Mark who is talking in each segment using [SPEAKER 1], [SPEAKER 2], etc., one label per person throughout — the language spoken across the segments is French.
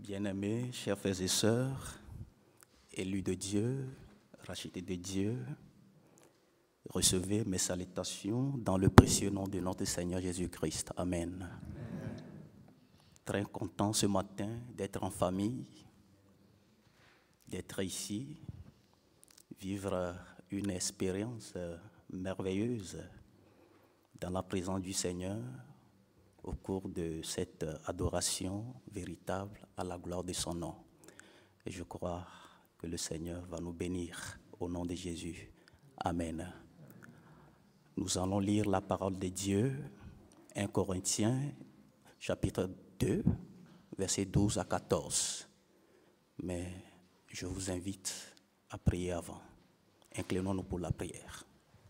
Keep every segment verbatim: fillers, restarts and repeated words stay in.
[SPEAKER 1] Bien-aimés, chers frères et sœurs, élus de Dieu, rachetés de Dieu, recevez mes salutations dans le précieux nom de notre Seigneur Jésus-Christ. Amen. Amen. Très content ce matin d'être en famille, d'être ici, vivre une expérience merveilleuse dans la présence du Seigneur au cours de cette adoration véritable à la gloire de son nom. Et je crois que le Seigneur va nous bénir au nom de Jésus. Amen. Nous allons lire la parole de Dieu, un Corinthiens, chapitre deux, versets douze à quatorze. Mais je vous invite à prier avant. Inclinons-nous pour la prière.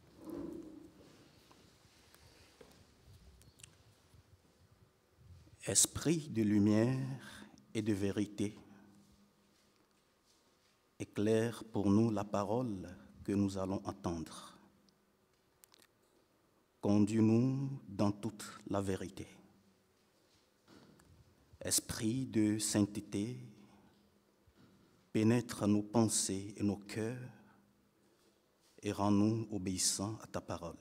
[SPEAKER 1] Esprit de lumière et de vérité, éclaire pour nous la parole que nous allons entendre. Conduis-nous dans toute la vérité. Esprit de sainteté, pénètre nos pensées et nos cœurs et rends-nous obéissants à ta parole.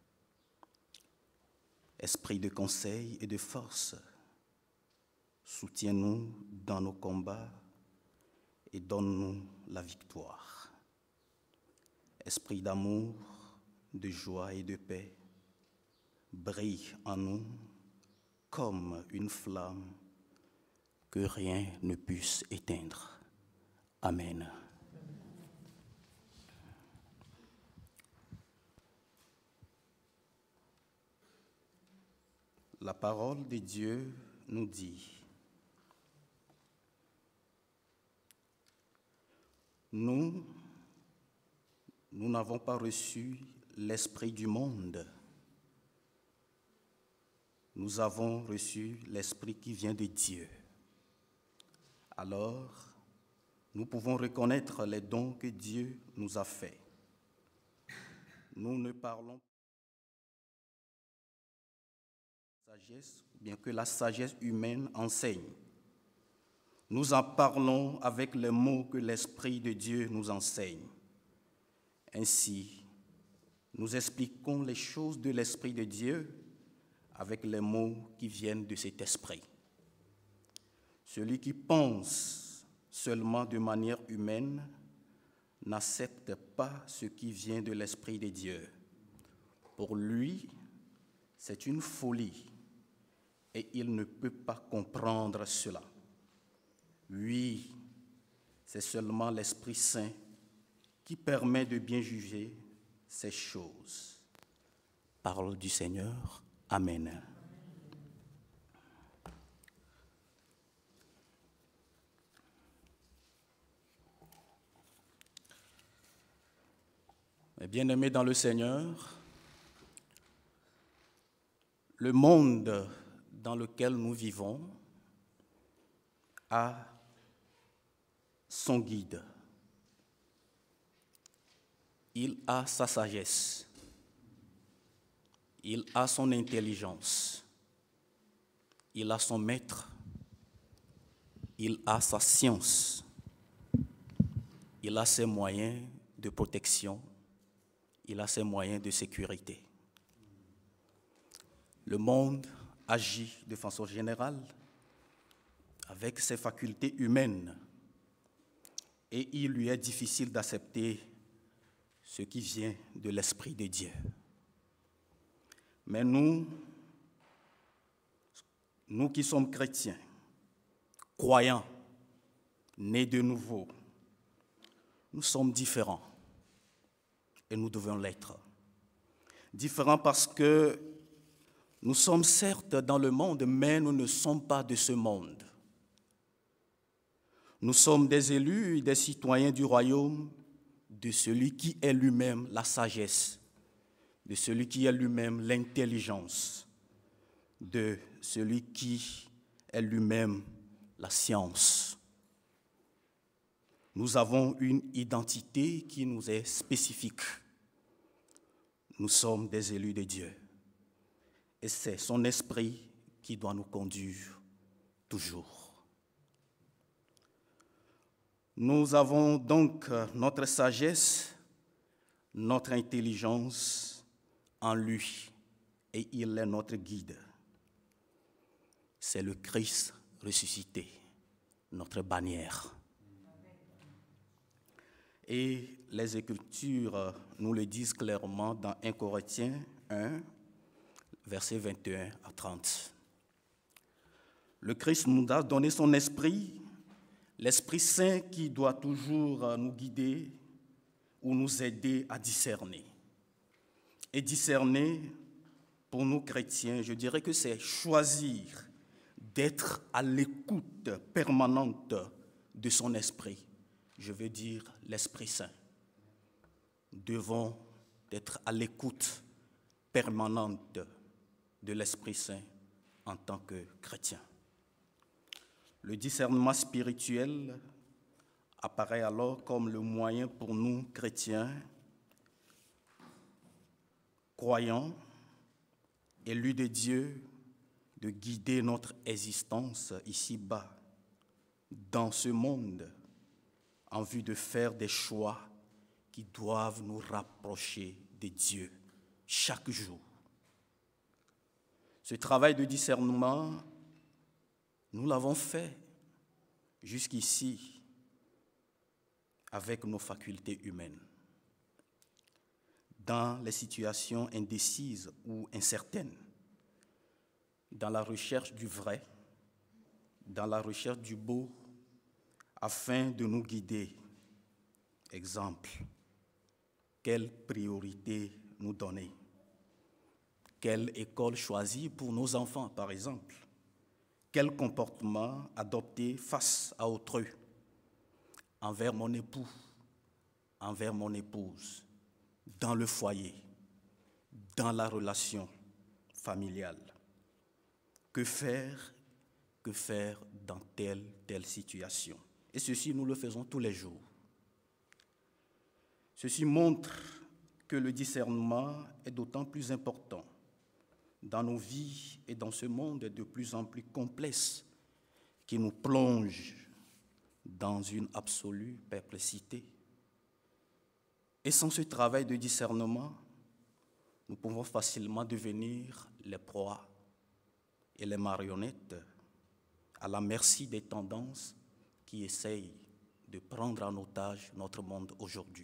[SPEAKER 1] Esprit de conseil et de force, soutiens-nous dans nos combats et donne-nous la victoire. Esprit d'amour, de joie et de paix, brille en nous comme une flamme que rien ne puisse éteindre. Amen. La parole de Dieu nous dit: Nous, nous n'avons pas reçu l'esprit du monde. Nous avons reçu l'esprit qui vient de Dieu. Alors, nous pouvons reconnaître les dons que Dieu nous a faits. Nous ne parlons pas de sagesse, bien que la sagesse humaine enseigne. Nous en parlons avec les mots que l'Esprit de Dieu nous enseigne. Ainsi, nous expliquons les choses de l'Esprit de Dieu avec les mots qui viennent de cet Esprit. Celui qui pense seulement de manière humaine n'accepte pas ce qui vient de l'Esprit de Dieu. Pour lui, c'est une folie et il ne peut pas comprendre cela. Oui, c'est seulement l'Esprit Saint qui permet de bien juger ces choses. Parole du Seigneur. Amen. Bien-aimés dans le Seigneur, le monde dans lequel nous vivons a son guide. Il a sa sagesse. Il a son intelligence. Il a son maître. Il a sa science. Il a ses moyens de protection. Il a ses moyens de sécurité. Le monde agit de façon générale avec ses facultés humaines et il lui est difficile d'accepter ce qui vient de l'Esprit de Dieu. Mais nous, nous qui sommes chrétiens, croyants, nés de nouveau, nous sommes différents et nous devons l'être. Différents parce que nous sommes certes dans le monde, mais nous ne sommes pas de ce monde. Nous sommes des élus et des citoyens du royaume de celui qui est lui-même la sagesse, de celui qui est lui-même l'intelligence, de celui qui est lui-même la science. Nous avons une identité qui nous est spécifique. Nous sommes des élus de Dieu. Et c'est son esprit qui doit nous conduire toujours. Nous avons donc notre sagesse, notre intelligence en lui, et il est notre guide. C'est le Christ ressuscité, notre bannière. Et les Écritures nous le disent clairement dans un Corinthiens un, versets vingt et un à trente. Le Christ nous a donné son esprit, l'Esprit Saint qui doit toujours nous guider ou nous aider à discerner. Et discerner, pour nous chrétiens, je dirais que c'est choisir d'être à l'écoute permanente de son esprit. Je veux dire l'Esprit Saint. Nous devons être à l'écoute permanente de l'Esprit Saint en tant que chrétiens. Le discernement spirituel apparaît alors comme le moyen pour nous, chrétiens, croyants, élus de Dieu, de guider notre existence ici-bas, dans ce monde, en vue de faire des choix qui doivent nous rapprocher de Dieu chaque jour. Ce travail de discernement, nous l'avons fait jusqu'ici avec nos facultés humaines. Dans les situations indécises ou incertaines, dans la recherche du vrai, dans la recherche du beau, afin de nous guider. Exemple, quelle priorité nous donner? Quelle école choisir pour nos enfants, par exemple? Quel comportement adopter face à autrui, envers mon époux, envers mon épouse, dans le foyer, dans la relation familiale? Que faire, que faire dans telle, telle situation? Et ceci, nous le faisons tous les jours. Ceci montre que le discernement est d'autant plus important dans nos vies et dans ce monde de plus en plus complexe qui nous plonge dans une absolue perplexité. Et sans ce travail de discernement, nous pouvons facilement devenir les proies et les marionnettes à la merci des tendances qui essayent de prendre en otage notre monde aujourd'hui.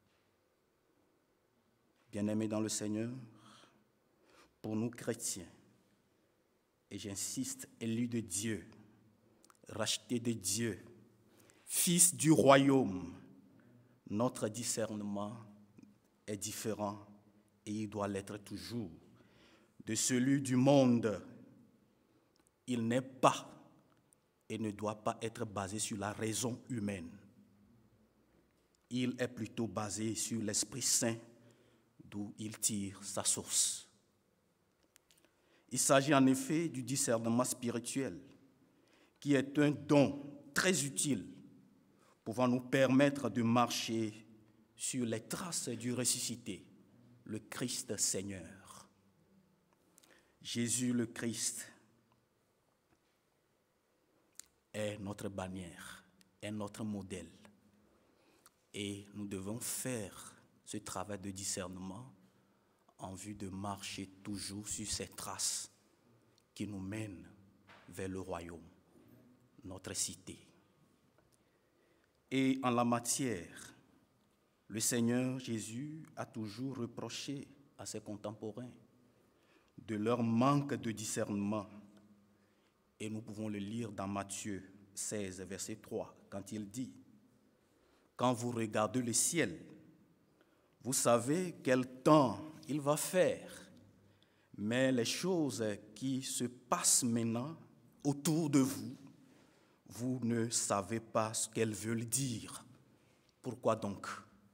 [SPEAKER 1] Bien-aimés dans le Seigneur, pour nous chrétiens, et j'insiste, élus de Dieu, rachetés de Dieu, fils du royaume, notre discernement est différent et il doit l'être toujours de celui du monde. Il n'est pas et ne doit pas être basé sur la raison humaine. Il est plutôt basé sur l'Esprit Saint, d'où il tire sa source. Il s'agit en effet du discernement spirituel, qui est un don très utile, pouvant nous permettre de marcher sur les traces du ressuscité, le Christ Seigneur. Jésus le Christ est notre bannière, est notre modèle. Et nous devons faire ce travail de discernement en vue de marcher toujours sur ces traces qui nous mènent vers le royaume, notre cité. Et en la matière, le Seigneur Jésus a toujours reproché à ses contemporains de leur manque de discernement. Et nous pouvons le lire dans Matthieu seize, verset trois, quand il dit « Quand vous regardez le ciel, vous savez quel temps il va faire, mais les choses qui se passent maintenant autour de vous, vous ne savez pas ce qu'elles veulent dire. Pourquoi donc ?»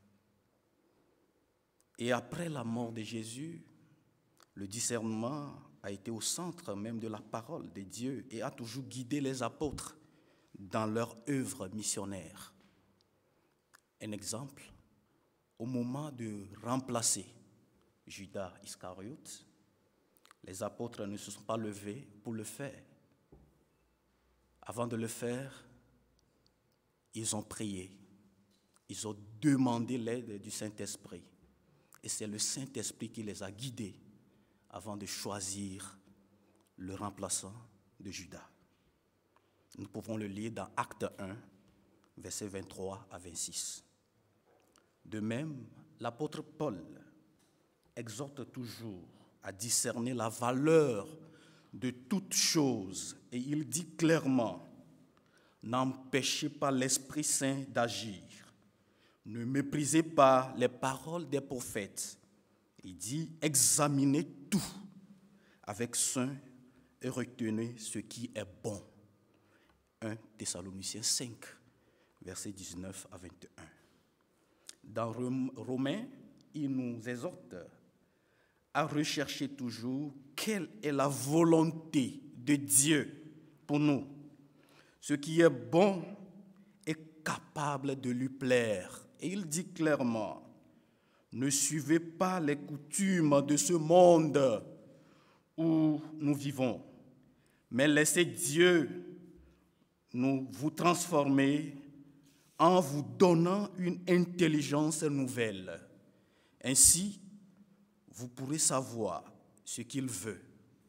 [SPEAKER 1] Et après la mort de Jésus, le discernement a été au centre même de la parole de Dieu et a toujours guidé les apôtres dans leur œuvre missionnaire. Un exemple, au moment de remplacer Judas Iscariote, les apôtres ne se sont pas levés pour le faire. Avant de le faire, ils ont prié, ils ont demandé l'aide du Saint-Esprit. Et c'est le Saint-Esprit qui les a guidés avant de choisir le remplaçant de Judas. Nous pouvons le lire dans Acte un, versets vingt-trois à vingt-six. De même, l'apôtre Paul exhorte toujours à discerner la valeur de toute chose. Et il dit clairement, n'empêchez pas l'Esprit Saint d'agir. Ne méprisez pas les paroles des prophètes. Il dit, examinez tout avec soin et retenez ce qui est bon. un Thessaloniciens cinq, versets dix-neuf à vingt et un. Dans Romains, il nous exhorte à rechercher toujours quelle est la volonté de Dieu pour nous. Ce qui est bon est capable de lui plaire. Et il dit clairement, ne suivez pas les coutumes de ce monde où nous vivons, mais laissez Dieu nous vous transformer en vous donnant une intelligence nouvelle. Ainsi, vous pourrez savoir ce qu'il veut,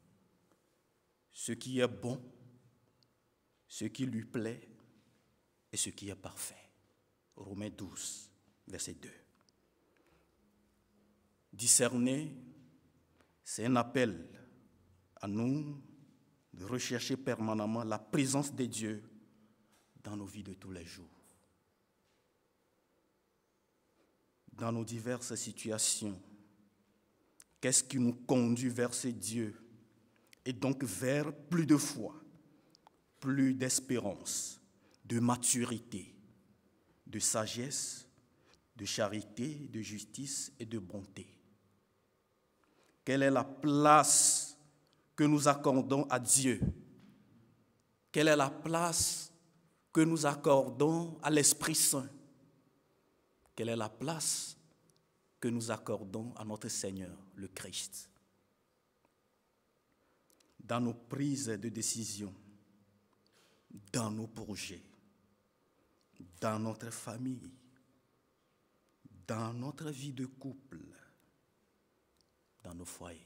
[SPEAKER 1] ce qui est bon, ce qui lui plaît et ce qui est parfait. Romains douze, verset deux. Discerner, c'est un appel à nous de rechercher permanemment la présence de Dieu dans nos vies de tous les jours. Dans nos diverses situations, qu'est-ce qui nous conduit vers ce Dieu et donc vers plus de foi, plus d'espérance, de maturité, de sagesse, de charité, de justice et de bonté? Quelle est la place que nous accordons à Dieu? Quelle est la place que nous accordons à l'Esprit Saint? Quelle est la place que nous accordons à notre Seigneur, le Christ? Dans nos prises de décision, dans nos projets, dans notre famille, dans notre vie de couple, dans nos foyers.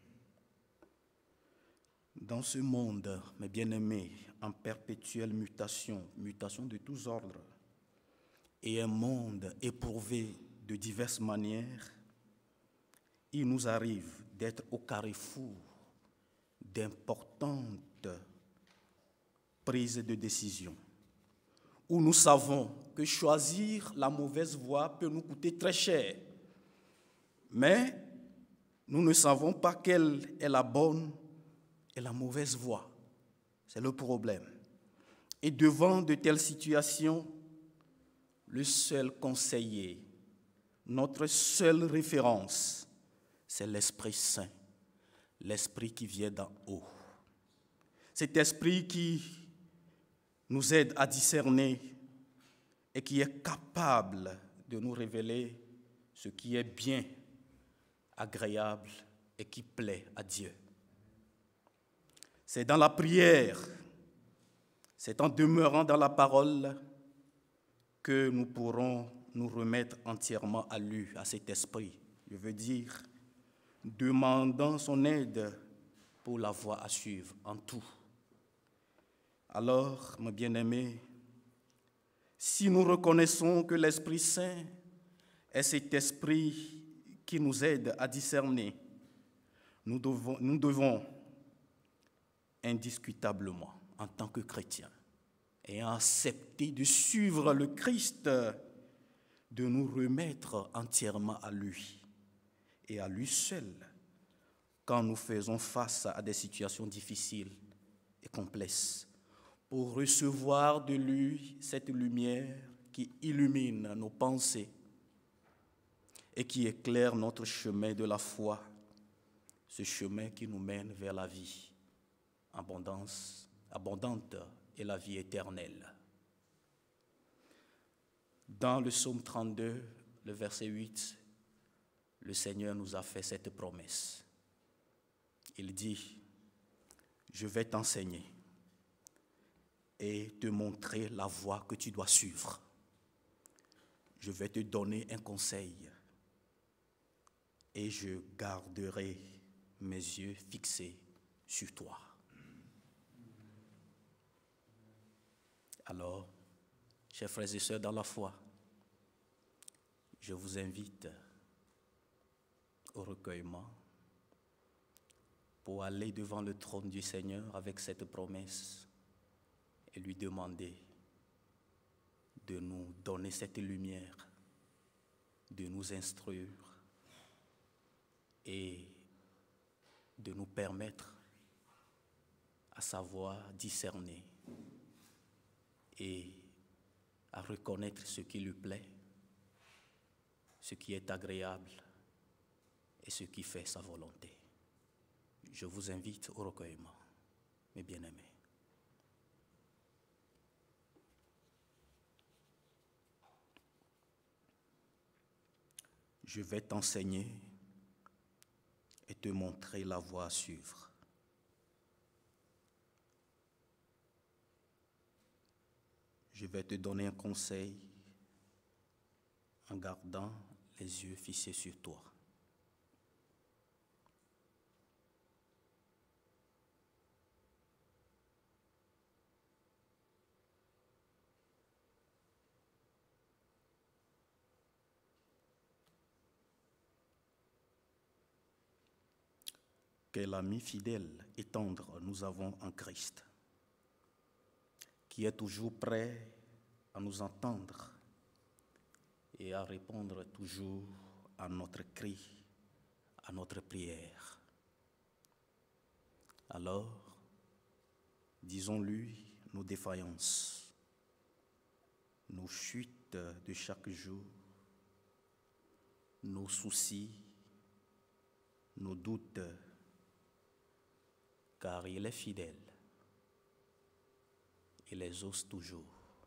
[SPEAKER 1] Dans ce monde, mes bien-aimés, en perpétuelle mutation, mutation de tous ordres, et un monde éprouvé de diverses manières, il nous arrive d'être au carrefour d'importantes prises de décision, où nous savons que choisir la mauvaise voie peut nous coûter très cher, mais nous ne savons pas quelle est la bonne et la mauvaise voie. C'est le problème. Et devant de telles situations, le seul conseiller, notre seule référence, c'est l'Esprit Saint, l'Esprit qui vient d'en haut. Cet Esprit qui nous aide à discerner et qui est capable de nous révéler ce qui est bien, agréable et qui plaît à Dieu. C'est dans la prière, c'est en demeurant dans la parole que nous pourrons nous remettre entièrement à lui, à cet esprit. Je veux dire, demandant son aide pour la voie à suivre en tout. Alors, mes bien-aimés, si nous reconnaissons que l'Esprit Saint est cet esprit qui nous aide à discerner, nous devons, nous devons indiscutablement, en tant que chrétiens, ayant accepté de suivre le Christ, de nous remettre entièrement à lui et à lui seul quand nous faisons face à des situations difficiles et complexes, pour recevoir de lui cette lumière qui illumine nos pensées et qui éclaire notre chemin de la foi, ce chemin qui nous mène vers la vie abondance, abondante et la vie éternelle. Dans le psaume trente-deux, le verset huit, le Seigneur nous a fait cette promesse. Il dit, « Je vais t'enseigner et te montrer la voie que tu dois suivre. Je vais te donner un conseil et je garderai mes yeux fixés sur toi. Alors, chers frères et sœurs dans la foi, je vous invite au recueillement pour aller devant le trône du Seigneur avec cette promesse et lui demander de nous donner cette lumière, de nous instruire et de nous permettre à savoir discerner et à reconnaître ce qui lui plaît, ce qui est agréable et ce qui fait sa volonté. Je vous invite au recueillement, mes bien-aimés. Je vais t'enseigner et te montrer la voie à suivre. Je vais te donner un conseil en gardant les yeux fixés sur toi. Quel ami fidèle et tendre nous avons en Christ, qui est toujours prêt à nous entendre et à répondre toujours à notre cri, à notre prière. Alors, disons-lui nos défaillances, nos chutes de chaque jour, nos soucis, nos doutes, car il est fidèle, il les ose toujours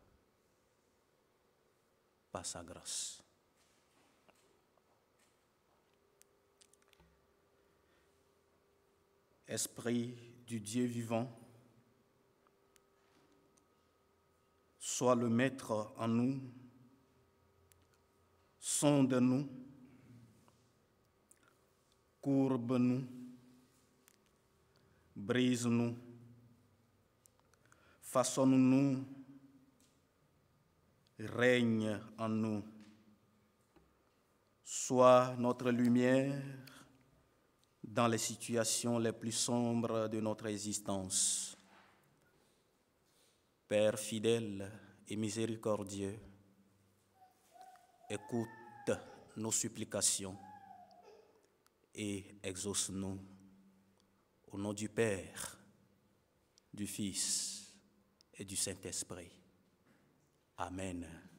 [SPEAKER 1] par sa grâce. Esprit du Dieu vivant, sois le maître en nous, sonde-nous, courbe-nous, brise-nous, façonne-nous, règne en nous. Sois notre lumière dans les situations les plus sombres de notre existence. Père fidèle et miséricordieux, écoute nos supplications et exauce-nous. Au nom du Père, du Fils et du Saint-Esprit. Amen.